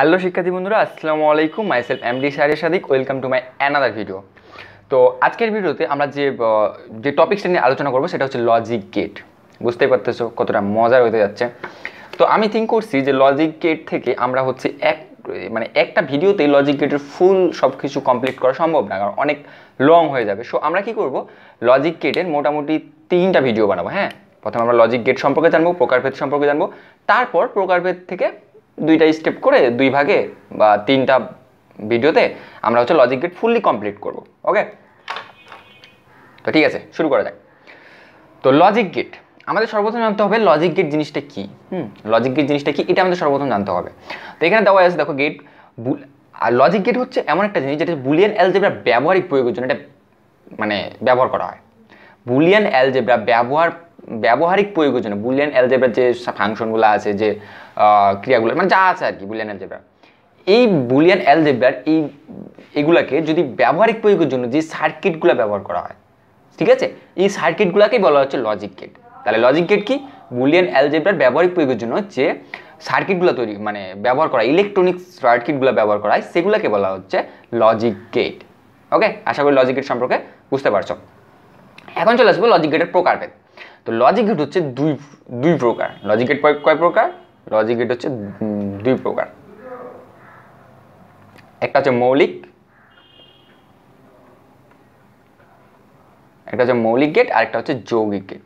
Hello শিক্ষার্থী বন্ধুরা, আসসালামু আলাইকুম। Myself MD Shahriar Sadik, welcome to my another video. তো আজকের ভিডিওতে আমরা যে টপিকসটা নিয়ে আলোচনা করবো সেটা হচ্ছে লজিক গেট। বুঝতেই পারতেছো কতটা মজার হতে যাচ্ছে। তো আমি থিঙ্ক করছি যে লজিক গেট থেকে আমরা হচ্ছে একটা ভিডিওতেই লজিক গেটের ফুল সব কিছু কমপ্লিট করা সম্ভব না, কারণ অনেক লং হয়ে যাবে। সো আমরা কি করব, লজিক গেটের মোটামুটি 3টা ভিডিও বানাবো। হ্যাঁ, প্রথমে আমরা লজিক গেট সম্পর্কে জানবো, প্রকারভেদ সম্পর্কে জানবো, তারপর প্রকারভেদ থেকে 2টা স্টেপ করে 2 ভাগে বা 3টা ভিডিওতে আমরা হচ্ছে লজিক গেট ফুললি কমপ্লিট করব। ওকে, তো ঠিক আছে, শুরু করা যাক। তো লজিক গেট আমাদের সর্বপ্রথম জানতে হবে লজিক গেট জিনিসটা কি। লজিক গেট জিনিসটা কি এটা আমাদের সর্বপ্রথম জানতে হবে। তো এখানে দেওয়া আছে, দেখো গেট। আর লজিক গেট হচ্ছে এমন একটা জিনিস যেটা বুলিয়ান অ্যালজেব্রা ব্যবহারিক প্রয়োগের জন্য এটা ব্যবহার করা হয়। বুলিয়ান অ্যালজেব্রা ব্যবহারিক প্রয়োগের জন্য বুলিয়ান অ্যালজেব্রার যে ফাংশনগুলো আছে, যে ক্রিয়াগুলো যা আছে আর কি বুলিয়ান অ্যালজেব্রা, এই বুলিয়ান অ্যালজেব্রার এগুলাকে যদি ব্যবহারিক প্রয়োগের জন্য যে সার্কিটগুলো ব্যবহার করা হয়, ঠিক আছে, এই সার্কিটগুলোকেই বলা হচ্ছে লজিক গেট। তাহলে লজিক গেট কি? বুলিয়ান অ্যালজেব্রার ব্যবহারিক প্রয়োগের জন্য যে সার্কিটগুলো ব্যবহার করা, ইলেকট্রনিক সার্কিটগুলো ব্যবহার করা হয়, সেগুলোকে বলা হচ্ছে লজিক গেট। ওকে, আশা করি লজিক গেট সম্পর্কে বুঝতে পারছো। এখন চলে আসবো লজিক গেটের প্রকারভেদ। তো লজিক গেট হচ্ছে দুই প্রকার। লজিক গেট কয় প্রকার? লজিক গেট হচ্ছে 2 প্রকার। একটা হচ্ছে মৌলিক গেট, আর একটা হচ্ছে যৌগিক গেট।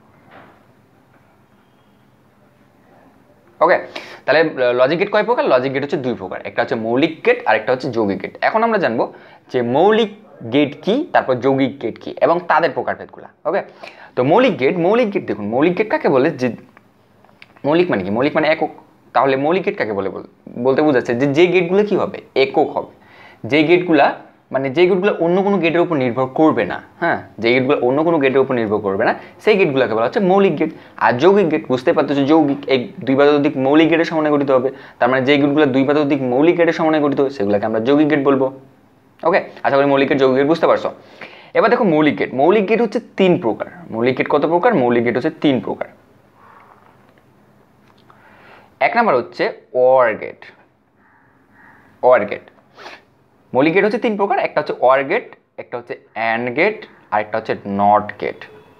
ওকে, তাহলে লজিক গেট কয় প্রকার? লজিক গেট হচ্ছে 2 প্রকার। একটা হচ্ছে মৌলিক গেট আর একটা হচ্ছে যৌগিক গেট। এখন আমরা জানবো যে মৌলিক গেট কি, তারপর যৌগিক গেট কি এবং তাদের প্রকারভেদগুলো। ওকে, তো মৌলিক গেট দেখুন, মৌলিক গেট কাকে বলে? যে মৌলিক মানে কি? মৌলিক মানে একক। তাহলে মৌলিক গেট কাকে বলতে বোঝাচ্ছে যে গেটগুলো কি হবে? একক হবে। যে গেটগুলো অন্য কোনো গেটের উপর নির্ভর করবে না। হ্যাঁ, যে গেটগুলো অন্য কোনো গেটের উপর নির্ভর করবে না, সেই গেটগুলোকে বলা হচ্ছে মৌলিক গেট। আর যৌগিক গেট বুঝতে পারতেছো, যৌগিক এই 2 বা ততোধিক মৌলিক গেটের সমন্বয়ে গঠিত হবে। তার মানে যে গেটগুলো 2 বা ততোধিক মৌলিক গেটের সমন্বয়ে গঠিত হবে সেগুলোকে আমরা যৌগিক গেট বলবো। ওকে, আশা করি মৌলিক গেট যৌগিক গেট বুঝতে পারছো। এবার দেখো মৌলিক গেট হচ্ছে 3 প্রকার। মৌলিক গেট কত প্রকার? মৌলিক গেট হচ্ছে 3 প্রকার। এক নাম্বার হচ্ছে OR গেট। মৌলিক গেট হচ্ছে 3 প্রকার। একটা হচ্ছে OR গেট, একটা হচ্ছে AND গেট, আর একটা হচ্ছে NOT গেট।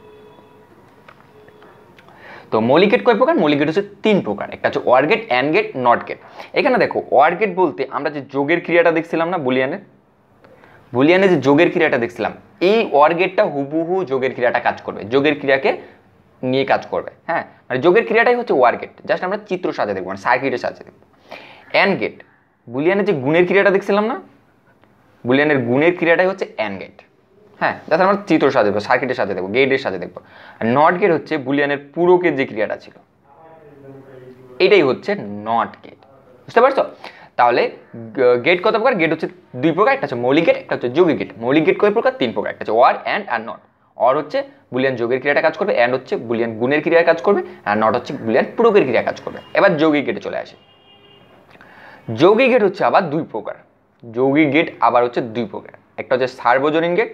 তো মৌলিক গেট কয় প্রকার? মৌলিক গেট হচ্ছে 3 প্রকার। একটা হচ্ছে OR gate, AND gate, NOT gate. এখানে দেখো OR গেট বলতে আমরা যে যোগের ক্রিয়াটা দেখছিলাম না, বুলিয়ানে যে যোগের ক্রিয়াটা দেখছিলাম, এই OR গেটটা হুবহু যোগের ক্রিয়াটা কাজ করবে, যোগের ক্রিয়াকে নিয়ে কাজ করবে। হ্যাঁ, মানে যোগের ক্রিয়াটাই হচ্ছে OR গেট, জাস্ট আমরা চিত্র সাজে দেখবো, মানে সার্কিটের সাজে দেখবো। AND গেট, বুলিয়ানের যে গুণের ক্রিয়াটা দেখছিলাম না, বুলিয়ানের গুণের ক্রিয়াটাই হচ্ছে AND গেট। হ্যাঁ, যাতে আমরা চিত্র সাজে দেখবো, সার্কিটের সাজে দেখবো, গেটের সাজে দেখবো। আর NOT গেট হচ্ছে বুলিয়ানের পূরকের যে ক্রিয়াটা ছিল, এটাই হচ্ছে NOT গেট। বুঝতে পারছো? তাহলে গেট কত প্রকার? গেট হচ্ছে 2 প্রকার। একটা হচ্ছে মৌলিক গেট, একটা হচ্ছে যৌগিক গেট। মৌলিক গেট কয় প্রকার? 3 প্রকার। একটা হচ্ছে OR, AND আর NOT। OR হচ্ছে বুলিয়ান যোগের ক্রিয়াটা কাজ করবে, AND হচ্ছে বুলিয়ান গুণের ক্রিয়ার কাজ করবে, আর NOT হচ্ছে বুলিয়ান পূরকের ক্রিয়া কাজ করবে। এবার যৌগিক গেটে চলে আসে। যৌগিক গেট হচ্ছে আবার 2 প্রকার। যৌগিক গেট আবার হচ্ছে 2 প্রকার। একটা হচ্ছে সার্বজনীন গেট,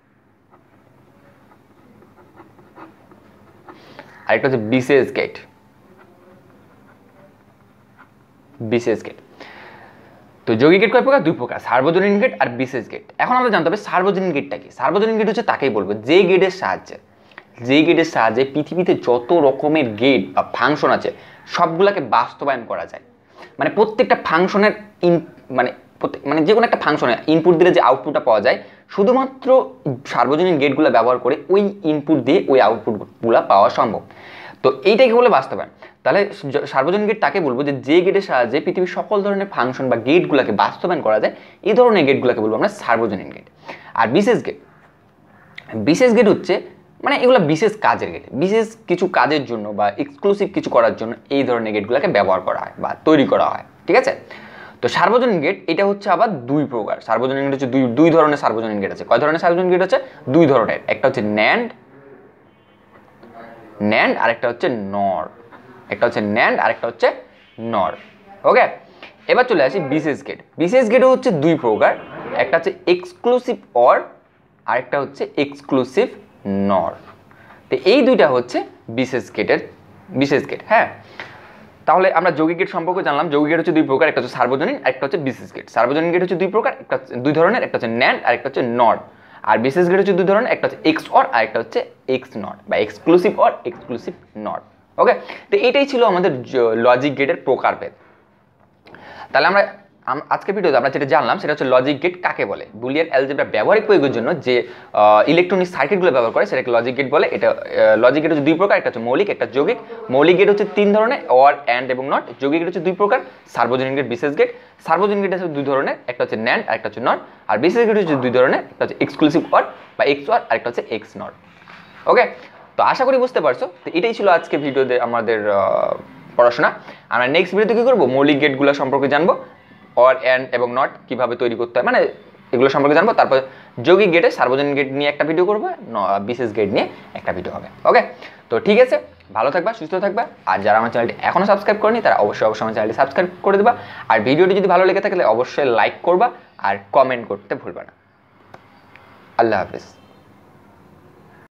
আর একটা হচ্ছে বিশেষ গেট। তো যৌগিক গেট কয় প্রকার? 2 প্রকার, সার্বজনীন গেট আর বিশেষ গেট। এখন আমরা জানতে হবে সার্বজনীন গেটটা কি। সার্বজনীন গেট হচ্ছে তাকেই বলবো যে গেটের সাহায্যে পৃথিবীতে যত রকমের গেট বা ফাংশন আছে সবগুলোকে বাস্তবায়ন করা যায়। মানে প্রত্যেকটা ফাংশনের মানে যে কোনো একটা ফাংশনে ইনপুট দিলে যে আউটপুটটা পাওয়া যায়, শুধুমাত্র সার্বজনীন গেটগুলো ব্যবহার করে ওই ইনপুট দিয়ে ওই আউটপুটগুলো পাওয়া সম্ভব। তো এইটাকে বলে বাস্তবায়ন। তাহলে সার্বজনীন গেট তাকে বলবো যে গেটের সাহায্যে পৃথিবীর সকল ধরনের ফাংশন বা গেটগুলোকে বাস্তবায়ন করা যায়, এই ধরনের গেটগুলোকে বলবো আমরা সার্বজনীন গেট। আর বিশেষ গেট হচ্ছে মানে এগুলো বিশেষ কাজের গেট, বিশেষ কিছু কাজের জন্য বা এক্সক্লুসিভ কিছু করার জন্য এই ধরনের গেটগুলোকে ব্যবহার করা হয় বা তৈরি করা হয়। ঠিক আছে, তো সার্বজনীন গেট এটা হচ্ছে আবার 2 প্রকার। সার্বজনীন গেট হচ্ছে দুই ধরনের সার্বজনীন গেট আছে। কয় ধরনের সার্বজনীন গেট আছে? 2 ধরনের। একটা হচ্ছে NAND আর একটা হচ্ছে NOR। ওকে, এবার চলে আসি বিশেষ গেট। বিশেষ গেটও হচ্ছে 2 প্রকার। একটা হচ্ছে এক্সক্লুসিভ OR আর একটা হচ্ছে এক্সক্লুসিভ NOR। তো এই দুইটা হচ্ছে বিশেষ গেট। হ্যাঁ, তাহলে আমরা যৌগিক গেট সম্পর্কে জানলাম। যৌগিক গেট হচ্ছে দুই প্রকার, একটা হচ্ছে সার্বজনীন আর একটা হচ্ছে বিশেষ গেট। সার্বজনীন গেট হচ্ছে দুই প্রকার, একটা দুই ধরনের, একটা হচ্ছে ন্যান্ড আর একটা হচ্ছে নট। আর বিশেষ গেট হচ্ছে দুই ধরনের, একটা হচ্ছে এক্স অর আর একটা হচ্ছে এক্স নট বা exclusive or exclusive not. Okay, তো এটাই ছিল আমাদের লজিক গেটের প্রকারভেদ। তাহলে আমরা আজকের ভিডিওতে আমরা যেটা জানলাম সেটা হচ্ছে লজিক গেট কাকে বলে। বুলিয়ান অ্যালজেব্রা ব্যবহারিক প্রয়োগের জন্য যে ইলেকট্রনিক সার্কিটগুলো ব্যবহার করে সেটাকে লজিক গেট বলে। এটা লজিক গেট হচ্ছে দুই প্রকার, একটা হচ্ছে মৌলিক, একটা যৌগিক। মৌলিক গেট হচ্ছে তিন ধরনের, অর, অ্যান্ড এবং নট। যৌগিক গেট হচ্ছে দুই প্রকার, সার্বজনীন গেট, বিশেষ গেট। সার্বজনীন গেট হচ্ছে দুই ধরনের, একটা হচ্ছে ন্যান্ড আর একটা হচ্ছে নট। আর বিশেষ গেট হচ্ছে দুই ধরনের, একটা হচ্ছে এক্সক্লুসিভ অর বা এক্স অর আর একটা হচ্ছে এক্স নট। ওকে, তো আশা করি বুঝতে পারছো। তো এটাই ছিল আজকে ভিডিওতে আমাদের পড়াশোনা। আমরা নেক্সট ভিডিওতে কী করবো, মৌলিক গেটগুলো সম্পর্কে জানবো, অর, অ্যান্ড এবং নট কীভাবে তৈরি করতে হয়, মানে এগুলো সম্পর্কে জানবো। তারপর যৌগিক গেটে সার্বজনীন গেট নিয়ে একটা ভিডিও করবো, বিশেষ গেট নিয়ে একটা ভিডিও হবে। ওকে, তো ঠিক আছে, ভালো থাকবা, সুস্থ থাকবা। আর যারা আমার চ্যানেলটি এখনও সাবস্ক্রাইব করেনি তারা অবশ্যই আমার চ্যানেলটি সাবস্ক্রাইব করে দেবা। আর ভিডিওটি যদি ভালো লেগে থাকে তাহলে অবশ্যই লাইক করবা আর কমেন্ট করতে ভুলবা না। আল্লাহ হাফিজ।